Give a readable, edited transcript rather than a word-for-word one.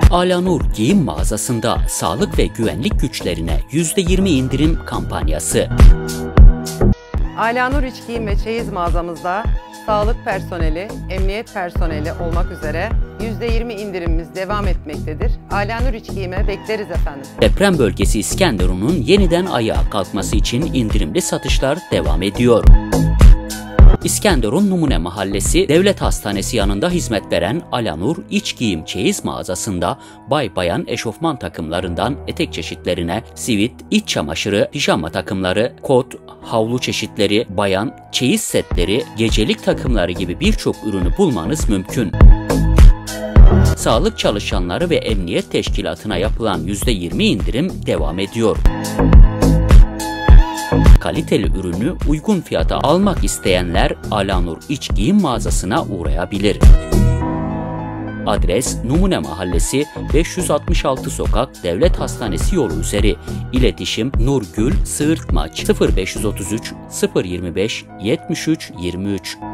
Alanur Giyim Mağazası'nda sağlık ve güvenlik güçlerine %20 indirim kampanyası. Alanur İç Giyim ve Çeyiz mağazamızda sağlık personeli, emniyet personeli olmak üzere %20 indirimimiz devam etmektedir. Alanur İç Giyim'e bekleriz efendim. Deprem bölgesi İskenderun'un yeniden ayağa kalkması için indirimli satışlar devam ediyor. İskenderun Numune Mahallesi Devlet Hastanesi yanında hizmet veren Alanur İç Giyim Çeyiz mağazasında bay-bayan eşofman takımlarından etek çeşitlerine sivit, iç çamaşırı, pijama takımları, kot, havlu çeşitleri, bayan, çeyiz setleri, gecelik takımları gibi birçok ürünü bulmanız mümkün. Sağlık çalışanları ve emniyet teşkilatına yapılan %20 indirim devam ediyor. Kaliteli ürünü uygun fiyata almak isteyenler Alanur İç Giyim mağazasına uğrayabilir. Adres Numune Mahallesi 566 Sokak Devlet Hastanesi yolu üzeri. İletişim Nurgül Sığırtmaç 0533 025 73 23.